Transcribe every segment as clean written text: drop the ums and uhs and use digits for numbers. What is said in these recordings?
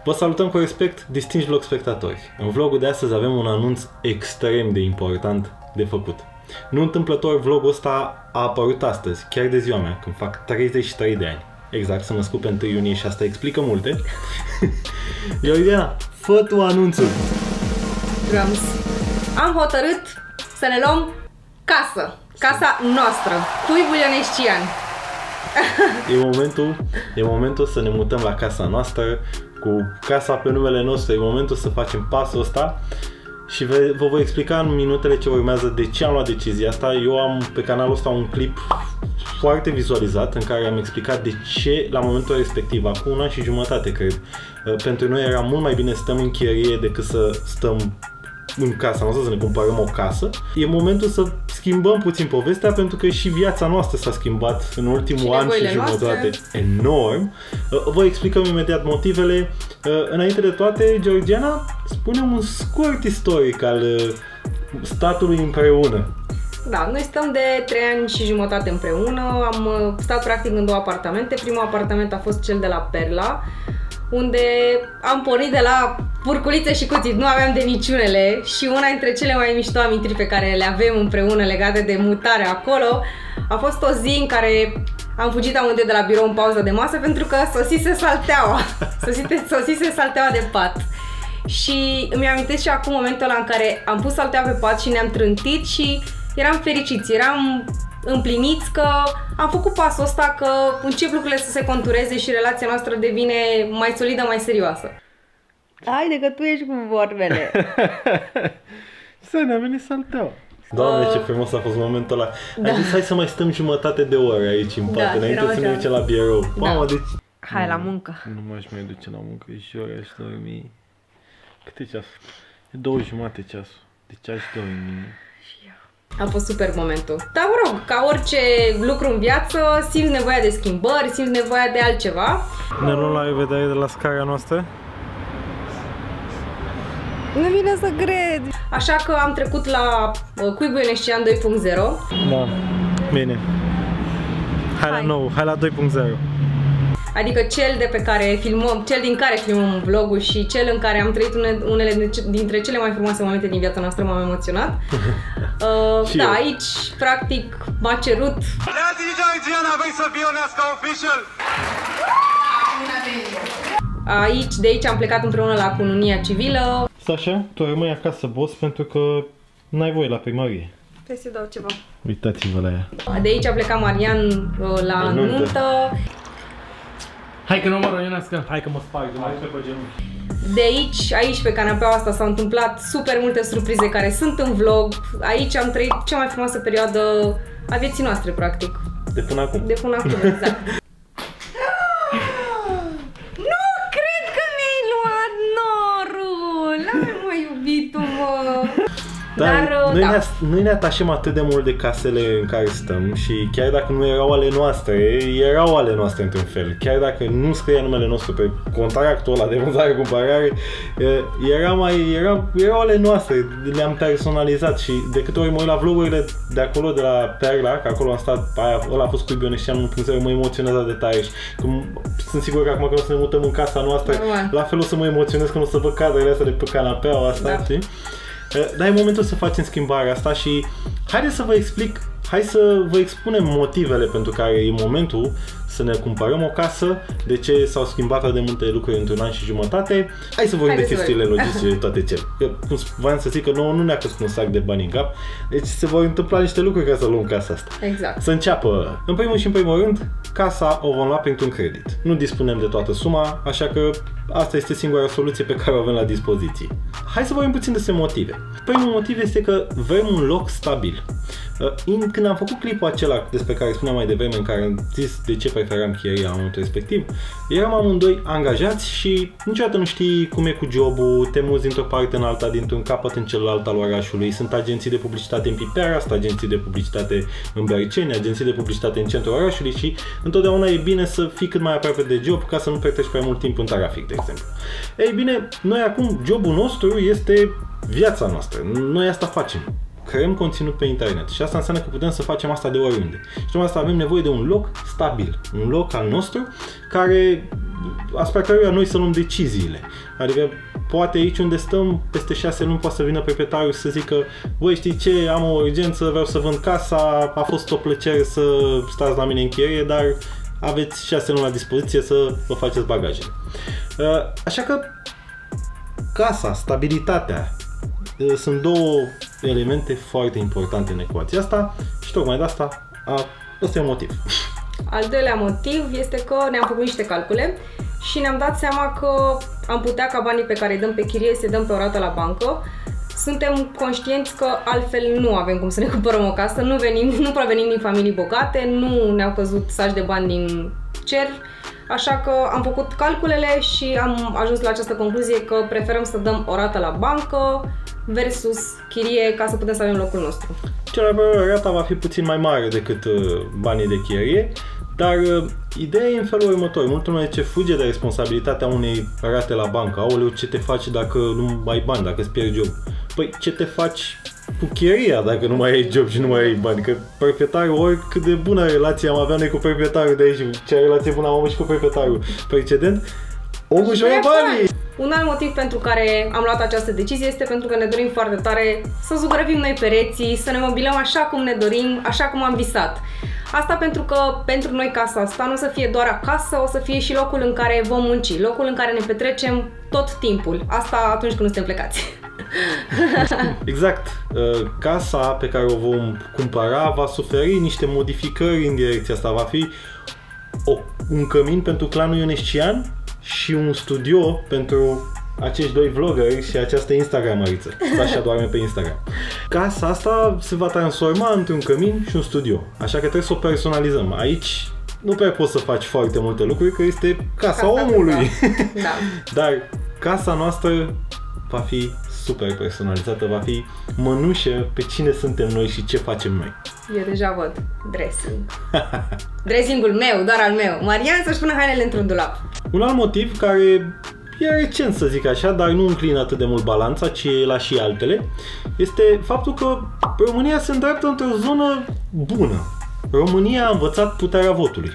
Vă salutăm cu respect, distinși vlog spectatori. În vlogul de astăzi avem un anunț extrem de important de făcut. Nu întâmplător, vlogul ăsta a apărut astăzi, chiar de ziua mea, când fac 33 de ani. Exact, sunt născut pe 1 iunie și asta explică multe. Ioriana, fă tu anunțul! Drums. Am hotărât să ne luăm casă. Casa noastră. Cuibul Ionescian. E momentul să ne mutăm la casa noastră, cu casa pe numele nostru. E momentul să facem pasul ăsta și vă voi explica în minutele ce urmează de ce am luat decizia asta. Eu am pe canalul ăsta un clip foarte vizualizat în care am explicat de ce la momentul respectiv, acum 1 an și jumătate cred, pentru noi era mult mai bine să stăm în chirie decât să stăm în casa noastră, să ne cumpărăm o casă. E momentul să schimbăm puțin povestea, pentru că și viața noastră s-a schimbat în ultimul an și jumătate enorm. Vă explicăm imediat motivele. Înainte de toate, Georgiana, spune un scurt istoric al statului împreună. Da, noi stăm de 3 ani și jumătate împreună. Am stat practic în 2 apartamente. Primul apartament a fost cel de la Perla, unde am pornit de la purculițe și cutii, nu aveam de niciunele, și una dintre cele mai mișto amintiri pe care le avem împreună legate de mutarea acolo a fost o zi în care am fugit amândoi de la birou în pauză de masă pentru că sosise salteaua, sosise salteaua de pat. Și îmi amintesc și acum momentul ăla în care am pus salteaua pe pat și ne-am trântit și eram fericiți, eram împliniți că am făcut pasul ăsta, că încep lucrurile să se contureze și relația noastră devine mai solidă, mai serioasă. Haide că tu ești cu vorbele. Să ne-a venit salteaua. Doamne, ce frumos a fost momentul ăla. Da. Ai zis, hai să mai stăm jumătate de oră aici în pat, înainte să ne ducem la birou. Mamă, deci... Hai la muncă. Nu m-aș mai duce la muncă, și ori aș dormi. Câte ceasul? E 2:30 ceasul. Deci aș dormi. A fost super momentul. Dar mă rog, ca orice lucru în viață, simți nevoia de schimbări, simți nevoia de altceva. Ne luăm la revedere de la scara noastră? Nu vine să cred! Așa că am trecut la Cuibul Ionescian 2.0. Da, bine. Hai la nou, hai la 2.0. Adică cel din care filmăm vlogul și cel în care am trăit unele dintre cele mai frumoase momente din viața noastră. M-am emoționat. Da, eu. Aici, practic, m-a cerut... De aici am plecat împreună la cununia civilă. Sasha, tu rămâi acasă, boss, pentru că n-ai voie la primărie. Trebuie să dau ceva. Uitați-vă la ea. De aici a plecat Marian la nuntă. Hai că nu mă răunească. Hai că mă sparg, mai pe genunchi. De aici pe canapeaua asta s-au întâmplat super multe surprize care sunt în vlog. Aici am trăit cea mai frumoasă perioadă a vieții noastre, practic. De până acum. De până acum, exact. Nu cred că mi-ai luat norul! Hai mă, iubitul, mă! Dar noi ne atașăm atât de mult de casele în care stăm și chiar dacă nu erau ale noastre, erau ale noastre într-un fel. Chiar dacă nu scria numele nostru pe contractul ăla de vânzare-cumpărare, erau ale noastre, le-am personalizat. Și de câte ori mă uit la vlogurile de acolo, de la Perla, că acolo am stat, ăla a fost Cuibul Ionescian 1.0, mă emoționează de tare și sunt sigur că acum că o să ne mutăm în casa noastră, la fel o să mă emoționez când o să văd cadrele astea de pe canapeaua asta, știi? Dar e momentul să facem schimbarea asta și haideți să vă explic, hai să vă expunem motivele pentru care e momentul să ne cumpărăm o casă, de ce s-au schimbat atât de multe lucruri într-un an și jumătate. Hai să vorbim de chestiile logistice de toate cele. Cum v-am să zic că nu ne-a căscut un sac de bani în cap, deci se vor întâmpla niște lucruri ca să luăm casa asta. Exact. Să înceapă. În primul și în primul rând, casa o vom lua printr-un credit. Nu dispunem de toată suma, așa că asta este singura soluție pe care o avem la dispoziție. Hai să vorbim puțin despre motive. Primul motiv este că vrem un loc stabil. Când am făcut clipul acela despre care spuneam mai devreme, în care am zis de ce preferam chiria la momentul respectiv, eram amândoi angajați și niciodată nu știi cum e cu jobul, te muzi dintr-o parte în alta, dintr-un capăt în celălalt al orașului. Sunt agenții de publicitate în Pipera, sunt agenții de publicitate în Berceni, agenții de publicitate în centrul orașului și întotdeauna e bine să fii cât mai aproape de job ca să nu petreci prea mult timp în trafic, de exemplu. Ei bine, noi acum, jobul nostru este viața noastră, noi asta facem. Creăm conținut pe internet și asta înseamnă că putem să facem asta de oriunde. Și tocmai asta avem nevoie de un loc stabil, un loc al nostru care asupra căruia noi să luăm deciziile. Adică poate aici unde stăm, peste 6 luni poate să vină proprietarul să zică: băi, știi ce, am o urgență, vreau să vând casa, a fost o plăcere să stați la mine în chirie, dar aveți 6 luni la dispoziție să vă faceți bagajele. Așa că casa, stabilitatea, sunt două elemente foarte importante în ecuația asta și tocmai de asta ăsta e un motiv. Al doilea motiv este că ne-am făcut niște calcule și ne-am dat seama că am putea ca banii pe care îi dăm pe chirie să-i dăm pe o rată la bancă. Suntem conștienți că altfel nu avem cum să ne cumpărăm o casă, nu provenim din familii bogate, nu ne-au căzut saci de bani din cer, așa că am făcut calculele și am ajuns la această concluzie că preferăm să dăm o rată la bancă versus chirie ca să putem să avem locul nostru. Cel mai probabil rata va fi puțin mai mare decât banii de chirie, dar ideea e în felul următor. Multă lume ce fuge de responsabilitatea unei rate la bancă. Aoleu, ce te faci dacă nu mai ai bani, dacă îți pierzi job? Păi ce te faci cu chiria dacă nu mai ai job și nu mai ai bani? Că proprietarul, oricât de bună relație am avea noi cu proprietarul de aici, ce relație bună am avut și cu proprietarul precedent, omul își vrea banii! Un alt motiv pentru care am luat această decizie este pentru că ne dorim foarte tare să zugrăvim noi pereții, să ne mobilăm așa cum ne dorim, așa cum am visat. Asta pentru că pentru noi casa asta nu o să fie doar acasă, o să fie și locul în care vom munci, locul în care ne petrecem tot timpul. Asta atunci când nu suntem plecați. Exact. Casa pe care o vom cumpăra va suferi niște modificări în direcția asta. Va fi un cămin pentru clanul ionescian și un studio pentru acești doi vloggeri și această Instagramăriță. Așa doarme pe Instagram. Casa asta se va transforma într-un cămin și un studio. Așa că trebuie să o personalizăm. Aici nu prea poți să faci foarte multe lucruri, că este casa omului. Da. Dar casa noastră va fi super personalizată, va fi mănușă pe cine suntem noi și ce facem noi. Eu deja văd dressing. Dressingul meu, doar al meu. Marian să-și pună hainele într-un dulap. Un alt motiv care e recent, să zic așa, dar nu înclină atât de mult balanța, ci la și altele, este faptul că România se îndreaptă într-o zonă bună. România a învățat puterea votului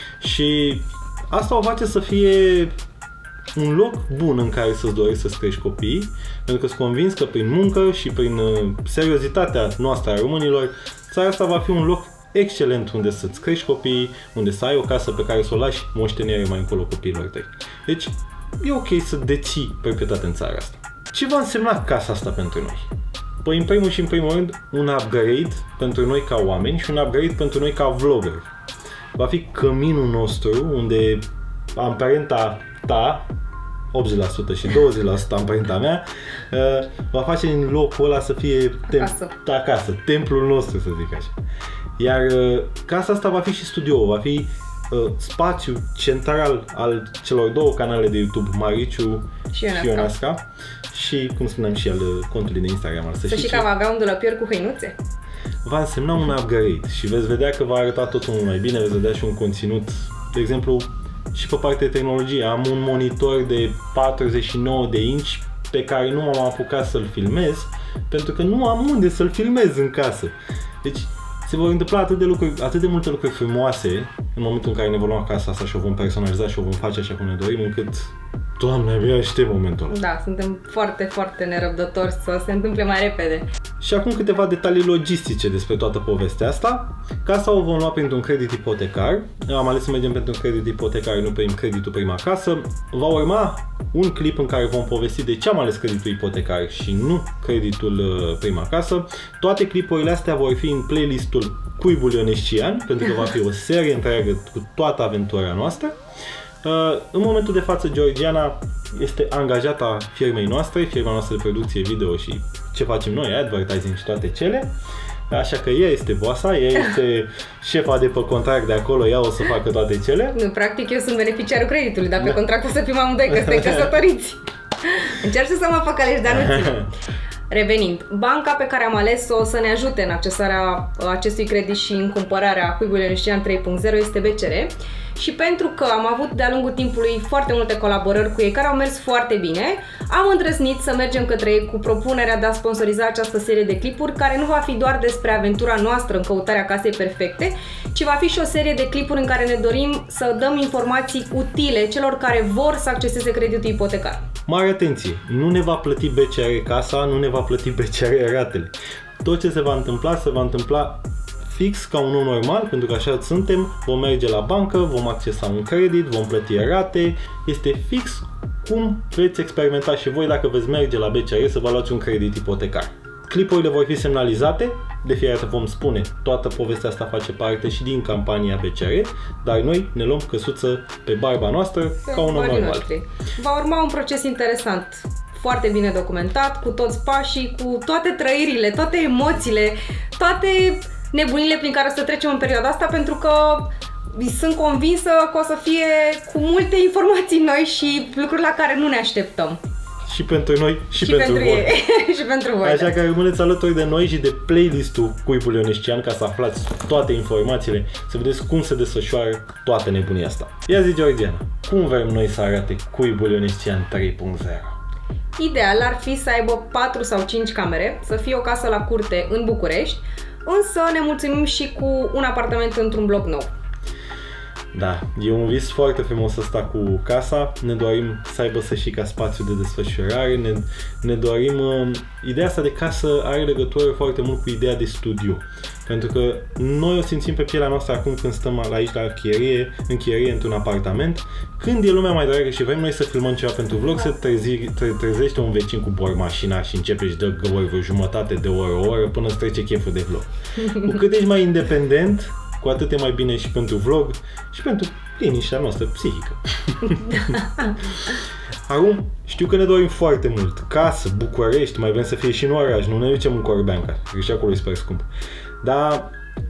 și asta o face să fie un loc bun în care să-ți dorești să-ți crești copiii, pentru că sunt convins că prin muncă și prin seriozitatea noastră a românilor, țara asta va fi un loc excelent unde să-ți crești copiii, unde să ai o casă pe care să o lași moștenire mai încolo copiilor tăi. Deci, e ok să deții proprietate în țara asta. Ce va însemna casa asta pentru noi? Păi, în primul și în primul rând, un upgrade pentru noi ca oameni și un upgrade pentru noi ca vloggeri. Va fi căminul nostru unde amprenta ta, 80% și 20% amprenta mea, va face din locul ăla să fie acasă, templul nostru, să zic așa. Iar casa asta va fi și studio, va fi spațiu central al celor două canale de YouTube, Mariciu și Ionasca, și, cum spuneam, și al contului de Instagram al Să știi că va avea un dulăpior cu hăinuțe. Va însemna un upgrade și veți vedea că va arăta totul mult mai bine, veți vedea și un conținut, de exemplu, și pe partea de tehnologie. Am un monitor de 49 de inch pe care nu m-am apucat să-l filmez pentru că nu am unde să-l filmez în casă. Deci se vor întâmpla atât de multe lucruri frumoase în momentul în care ne vom lua casa asta și o vom personaliza și o vom face așa cum ne dorim, încât, Doamne, abia aștept momentul ăla. Da, suntem foarte, foarte nerăbdători să se întâmple mai repede. Și acum câteva detalii logistice despre toată povestea asta. Casa o vom lua printr-un credit ipotecar. Am ales să mergem pentru un credit ipotecar, nu prin creditul prima casă. Va urma un clip în care vom povesti de ce am ales creditul ipotecar și nu creditul prima casă. Toate clipurile astea vor fi în playlistul Cuibul Ionescian, pentru că va fi o serie întreagă cu toată aventura noastră. În momentul de față, Georgiana este angajata firmei noastre, firma noastră de producție video și ce facem noi, advertising și toate cele. Așa că ea este boasa, ea este șefa de pe contract de acolo, ea o să facă toate cele. Nu, practic eu sunt beneficiarul creditului, dar pe contract o să fim amândoi, că suntem căsătoriți. Încerc să mă fac aleși, dar nu țin. Revenind, banca pe care am ales-o să ne ajute în accesarea acestui credit și în cumpărarea Cuibului Ionescian 3.0 este BCR și pentru că am avut de-a lungul timpului foarte multe colaborări cu ei care au mers foarte bine, am îndrăznit să mergem către ei cu propunerea de a sponsoriza această serie de clipuri, care nu va fi doar despre aventura noastră în căutarea casei perfecte, ci va fi și o serie de clipuri în care ne dorim să dăm informații utile celor care vor să acceseze creditul ipotecar. Mare atenție! Nu ne va plăti BCR casa, nu ne va plăti BCR ratele. Tot ce se va întâmpla fix ca un om normal, pentru că așa suntem, vom merge la bancă, vom accesa un credit, vom plăti rate, este fix cum veți experimenta și voi dacă veți merge la BCR să vă luați un credit ipotecar. Clipurile vor fi semnalizate, de fiecare dată vom spune, toată povestea asta face parte și din campania BCR, dar noi ne luăm căsuță pe barba noastră ca un om normal. Va urma un proces interesant, foarte bine documentat, cu toți pașii, cu toate trăirile, toate emoțiile, toate nebunile prin care o să trecem în perioada asta, pentru că sunt convinsă că o să fie cu multe informații noi și lucruri la care nu ne așteptăm. Și pentru noi, și pentru voi. Ei. Și pentru voi. Așa că rămâneți alături de noi și de playlistul Cuibul Ionescian ca să aflați toate informațiile, să vedeți cum se desfășoară toată nebunia asta. Ia zi, Georgiana, cum vrem noi să arate Cuibul Ionescian 3.0? Ideal ar fi să aibă 4 sau 5 camere, să fie o casă la curte în București, însă ne mulțumim și cu un apartament într-un bloc nou. Da, e un vis foarte frumos ăsta cu casa, ne dorim să aibă și ca spațiu de desfășurare, ne dorim, ideea asta de casă are legătură foarte mult cu ideea de studio, pentru că noi o simțim pe pielea noastră acum când stăm aici la în chirie într-un apartament, când e lumea mai dragă și vrem noi să filmăm ceva pentru vlog, se trezește un vecin cu bormașina și începe și dă găuri vreo jumătate de oră, o oră până îți trece cheful de vlog. Cu cât ești mai independent, cu atât e mai bine și pentru vlog și pentru liniștea noastră psihică. Acum, știu că ne dorim foarte mult. Casă, București, mai vrem să fie și în oraș, nu ne ducem în Corbeanca, că și acolo e super scump. Dar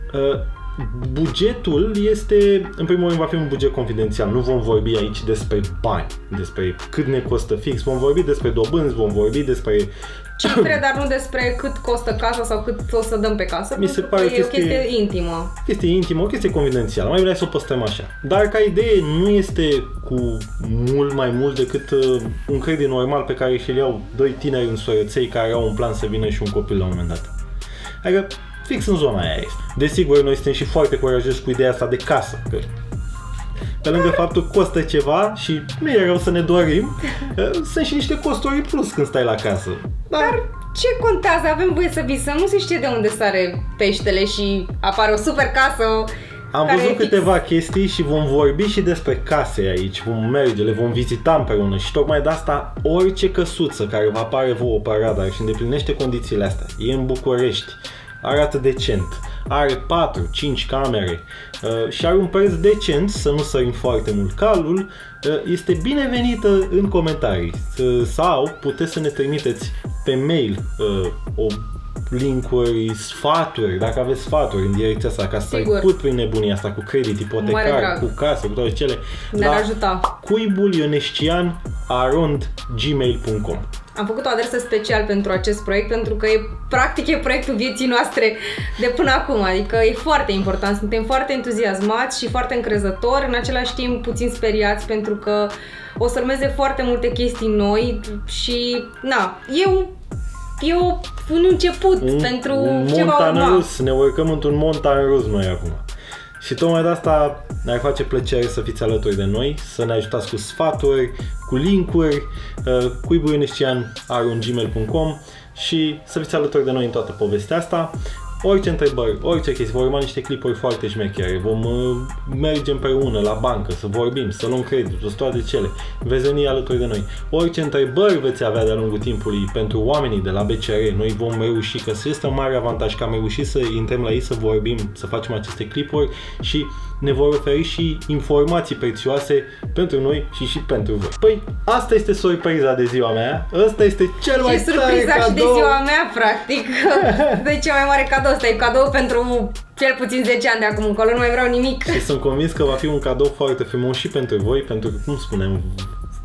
bugetul este, în primul rând va fi un buget confidențial, nu vom vorbi aici despre bani, despre cât ne costă fix, vom vorbi despre dobânzi, vom vorbi despre cifre, dar nu despre cât costă casa sau cât o să dăm pe casă. Mi se pare că e o chestie intimă. Chestie intimă, o chestie confidențială. Mai bine să o păstrăm așa. Dar ca idee nu este cu mult mai mult decât un credit normal pe care și-l iau doi tineri în sorăței care au un plan să vină și un copil la un moment dat. Adică fix în zona aia este. Desigur, noi suntem și foarte curajoși cu ideea asta de casă. Că pe lângă faptul că costă ceva și nu e rău să ne dorim, sunt și niște costuri plus când stai la casă. Dar ce contează? Avem voie să visăm, nu se știe de unde sare peștele și apare o super casă. Am văzut câteva chestii și vom vorbi și despre case aici, vom merge, le vom vizita împreună și tocmai de asta orice căsuță care vă apare vouă pe radar și îndeplinește condițiile astea, e în București, arată decent, are 4-5 camere și are un preț decent, să nu sărim foarte mult calul, este binevenită în comentarii sau puteți să ne trimiteți pe mail linkuri, sfaturi, dacă aveți sfaturi în direcția asta, ca să trecut prin nebunia asta cu credit ipotecar, cu casă, cu toate cele, ne-ar ajuta. cuibulionescian@gmail.com. Am făcut o adresă special pentru acest proiect, pentru că practic e proiectul vieții noastre de până acum, adică e foarte important, suntem foarte entuziasmați și foarte încrezători, în același timp puțin speriați, pentru că o să urmeze foarte multe chestii noi și, na, e un început pentru ce va urma. Rus, ne urcăm într-un montan rus noi acum. Și tocmai de asta ne-ar face plăcere să fiți alături de noi, să ne ajutați cu sfaturi, cu linkuri, cuibulionescian@gmail.com și să fiți alături de noi în toată povestea asta. Orice întrebări, orice chestii, vor urma niște clipuri foarte șmechere, vom merge împreună la bancă, să vorbim, să luăm creditul, să toate cele, veți veni alături de noi. Orice întrebări veți avea de-a lungul timpului pentru oamenii de la BCR, noi vom reuși, că este un mare avantaj că am reușit să intrăm la ei, să vorbim, să facem aceste clipuri și ne vor oferi și informații prețioase pentru noi și pentru voi. Păi, asta este surpriza de ziua mea, ăsta este cel mai tare surpriza cadou. Și de ziua mea, practic, de cea mai mare cadou, ăsta e cadou pentru cel puțin 10 ani de acum încolo, nu mai vreau nimic. Și sunt convins că va fi un cadou foarte frumos și pentru voi, pentru că, cum spunem,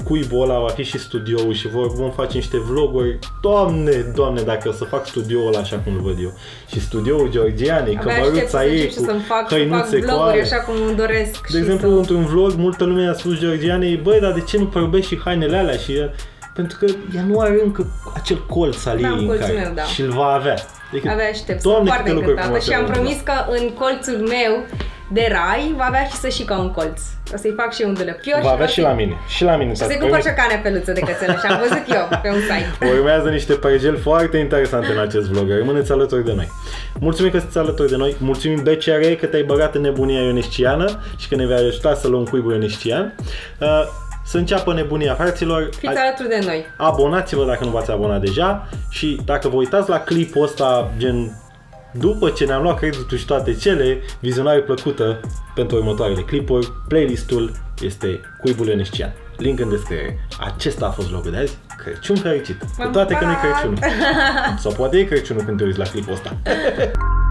cuibul ăla va fi și studioul și vom face niște vloguri. Doamne, dacă o să fac studioul ăla așa cum îl văd eu. Și studioul Georgianei, cămăruța ei cu hăinuțe cu vloguri așa cum îmi doresc. De exemplu, într-un vlog, multă lume a spus Georgianei, băi, dar de ce nu părbești și hainele alea? Și pentru că ea nu are încă acel colț al ei în care meu, da. și îl va avea. Adică, avea aștept, sunt foarte încântată și am promis că în colțul meu de rai va avea și sășica un colț. O să-i fac și eu un dulăpior. Va avea și la mine. Și la mine. Și să-i cumpăr și o canepeluță de cățelă și am văzut eu pe un site. Urmează niște părgeli foarte interesante în acest vlog. Rămâneți alături de noi. Mulțumim că sunteți alături de noi. Mulțumim BCR că te-ai băgat în nebunia ionesciană și că ne vei ajuta să luăm cuibul ionescian. Să înceapă nebunia, fraților. Fiți alături de noi. Abonați-vă dacă nu v-ați abonat deja și dacă vă uitați la clipul ăsta, gen după ce ne-am luat creditul și toate cele, vizionare plăcută pentru următoarele clipuri. Playlistul este Cuibul Ionescian. Link în descriere. Acesta a fost vlogul de azi. Crăciun fericit. Cu toate că nu e Crăciunul. Sau poate e Crăciunul când te uiți la clipul ăsta.